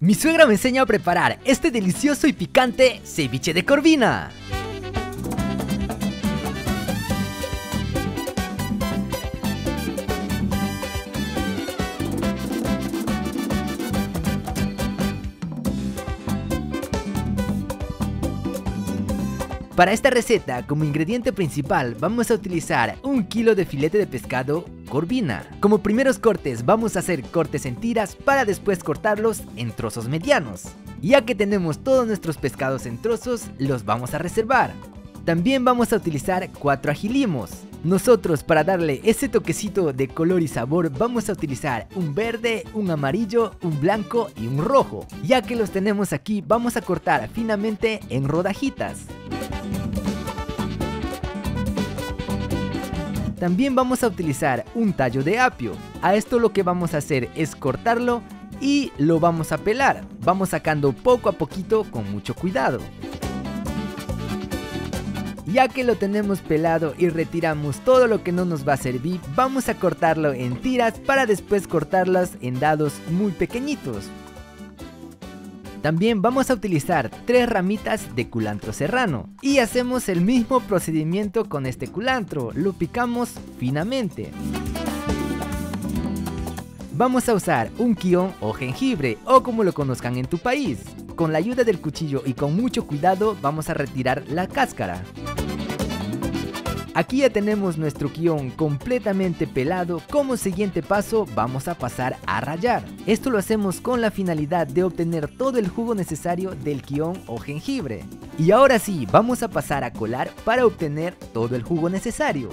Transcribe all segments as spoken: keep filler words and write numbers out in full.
Mi suegra me enseña a preparar este delicioso y picante ceviche de corvina. Para esta receta, como ingrediente principal, vamos a utilizar un kilo de filete de pescado corvina. Como primeros cortes, vamos a hacer cortes en tiras para después cortarlos en trozos medianos. Ya que tenemos todos nuestros pescados en trozos, los vamos a reservar. También vamos a utilizar cuatro ajilimos. Nosotros, para darle ese toquecito de color y sabor, vamos a utilizar un verde, un amarillo, un blanco y un rojo. Ya que los tenemos aquí, vamos a cortar finamente en rodajitas. También vamos a utilizar un tallo de apio. A esto lo que vamos a hacer es cortarlo y lo vamos a pelar. Vamos sacando poco a poquito con mucho cuidado. Ya que lo tenemos pelado y retiramos todo lo que no nos va a servir, vamos a cortarlo en tiras para después cortarlas en dados muy pequeñitos. También vamos a utilizar tres ramitas de culantro serrano y hacemos el mismo procedimiento con este culantro, lo picamos finamente. Vamos a usar un quión o jengibre o como lo conozcan en tu país. Con la ayuda del cuchillo y con mucho cuidado vamos a retirar la cáscara. Aquí ya tenemos nuestro quión completamente pelado. Como siguiente paso vamos a pasar a rallar. Esto lo hacemos con la finalidad de obtener todo el jugo necesario del quión o jengibre. Y ahora sí, vamos a pasar a colar para obtener todo el jugo necesario.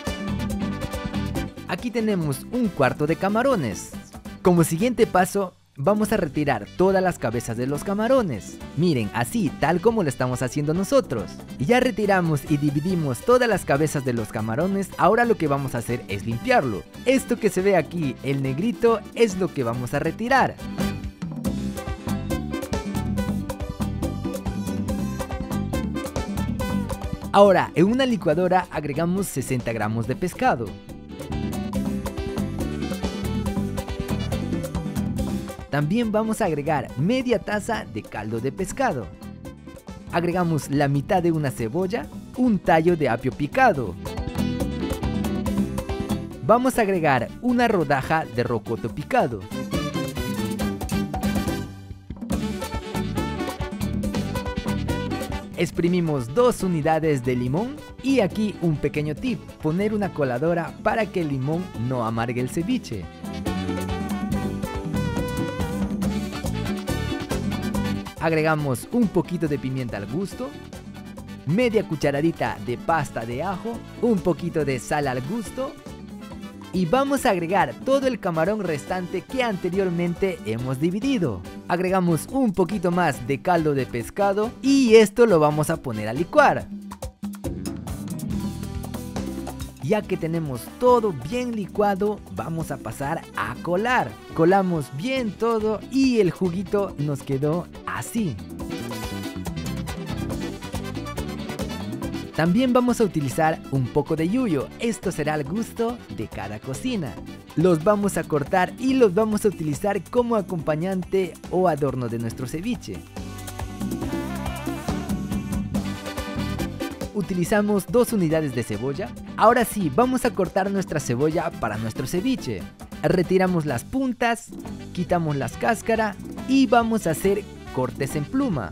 Aquí tenemos un cuarto de camarones. Como siguiente paso, vamos a retirar todas las cabezas de los camarones. Miren, así, tal como lo estamos haciendo nosotros. Ya retiramos y dividimos todas las cabezas de los camarones. Ahora lo que vamos a hacer es limpiarlo. Esto que se ve aquí, el negrito, es lo que vamos a retirar. Ahora, en una licuadora agregamos sesenta gramos de pescado. También vamos a agregar media taza de caldo de pescado. Agregamos la mitad de una cebolla, un tallo de apio picado. Vamos a agregar una rodaja de rocoto picado. Exprimimos dos unidades de limón y aquí un pequeño tip, poner una coladora para que el limón no amargue el ceviche. Agregamos un poquito de pimienta al gusto, media cucharadita de pasta de ajo, un poquito de sal al gusto y vamos a agregar todo el camarón restante que anteriormente hemos dividido. Agregamos un poquito más de caldo de pescado y esto lo vamos a poner a licuar. Ya que tenemos todo bien licuado, vamos a pasar a colar. Colamos bien todo y el juguito nos quedó así. También vamos a utilizar un poco de yuyo. Esto será al gusto de cada cocina. Los vamos a cortar y los vamos a utilizar como acompañante o adorno de nuestro ceviche. Utilizamos dos unidades de cebolla. Ahora sí, vamos a cortar nuestra cebolla para nuestro ceviche. Retiramos las puntas, quitamos las cáscaras y vamos a hacer cortes en pluma.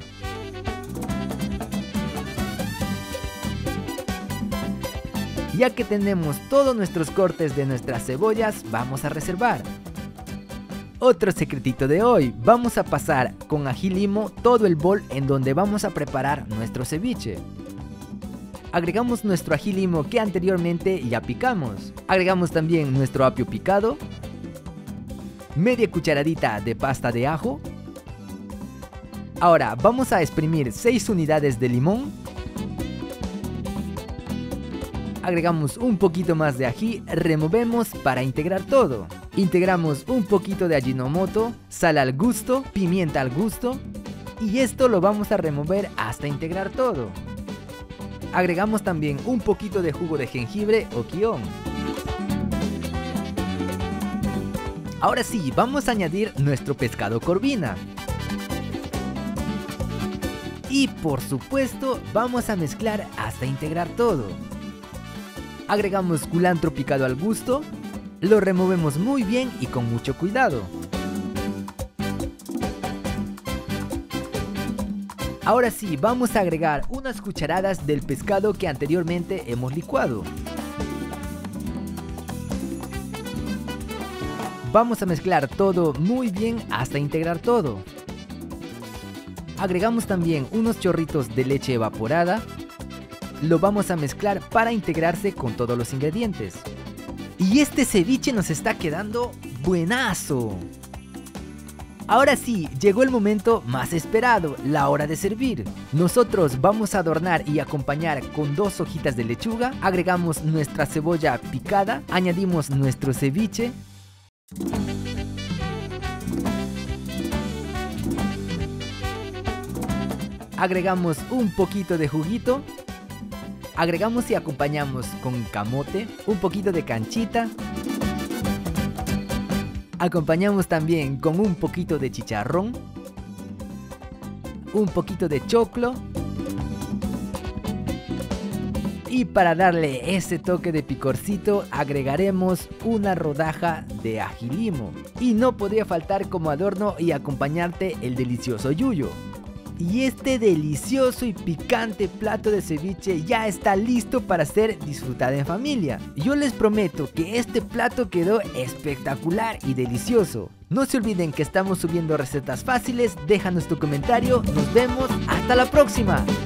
Ya que tenemos todos nuestros cortes de nuestras cebollas, vamos a reservar. Otro secretito de hoy, vamos a pasar con ají limo todo el bol en donde vamos a preparar nuestro ceviche. Agregamos nuestro ají limo que anteriormente ya picamos. Agregamos también nuestro apio picado, media cucharadita de pasta de ajo. Ahora vamos a exprimir seis unidades de limón. Agregamos un poquito más de ají, removemos para integrar todo. Integramos un poquito de Ajinomoto, sal al gusto, pimienta al gusto y esto lo vamos a remover hasta integrar todo. Agregamos también un poquito de jugo de jengibre o quión. Ahora sí, vamos a añadir nuestro pescado corvina. Y por supuesto vamos a mezclar hasta integrar todo. Agregamos culantro picado al gusto, lo removemos muy bien y con mucho cuidado. Ahora sí, vamos a agregar unas cucharadas del pescado que anteriormente hemos licuado. Vamos a mezclar todo muy bien hasta integrar todo. Agregamos también unos chorritos de leche evaporada. Lo vamos a mezclar para integrarse con todos los ingredientes. Y este ceviche nos está quedando buenazo. Ahora sí, llegó el momento más esperado, la hora de servir. Nosotros vamos a adornar y acompañar con dos hojitas de lechuga. Agregamos nuestra cebolla picada, añadimos nuestro ceviche. Agregamos un poquito de juguito. Agregamos y acompañamos con camote, un poquito de canchita. Acompañamos también con un poquito de chicharrón, un poquito de choclo. Y para darle ese toque de picorcito agregaremos una rodaja de ají limo. Y no podría faltar como adorno y acompañarte el delicioso yuyo. Y este delicioso y picante plato de ceviche ya está listo para ser disfrutado en familia. Yo les prometo que este plato quedó espectacular y delicioso. No se olviden que estamos subiendo recetas fáciles, déjanos tu comentario, nos vemos, hasta la próxima.